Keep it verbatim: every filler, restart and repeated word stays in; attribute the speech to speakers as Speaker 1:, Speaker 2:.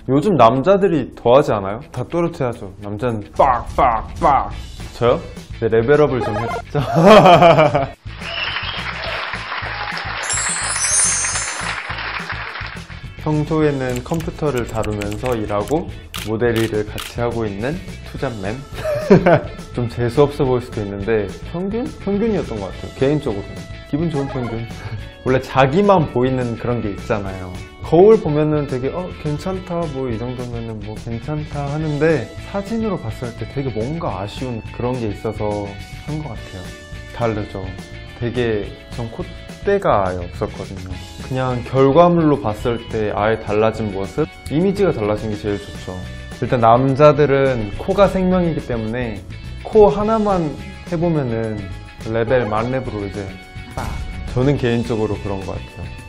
Speaker 1: 요즘 남자들이 더하지 않아요? 다 또렷해야죠. 남자는 빡빡빡. 저요? 네, 레벨업을 좀 했죠. 평소에는 컴퓨터를 다루면서 일하고 모델 일을 같이 하고 있는 투잡맨. 좀 재수없어 보일 수도 있는데 평균? 평균이었던 것 같아요. 개인적으로는 기분 좋은 평균. 원래 자기만 보이는 그런 게 있잖아요. 거울 보면은 되게 어 괜찮다, 뭐 이 정도면은 뭐 괜찮다 하는데 사진으로 봤을 때 되게 뭔가 아쉬운 그런 게 있어서 한 것 같아요. 다르죠. 되게 전 콧대가 아예 없었거든요. 그냥 결과물로 봤을 때 아예 달라진 모습? 이미지가 달라진 게 제일 좋죠. 일단 남자들은 코가 생명이기 때문에 코 하나만 해보면은 레벨 만렙으로 이제 빡. 저는 개인적으로 그런 것 같아요.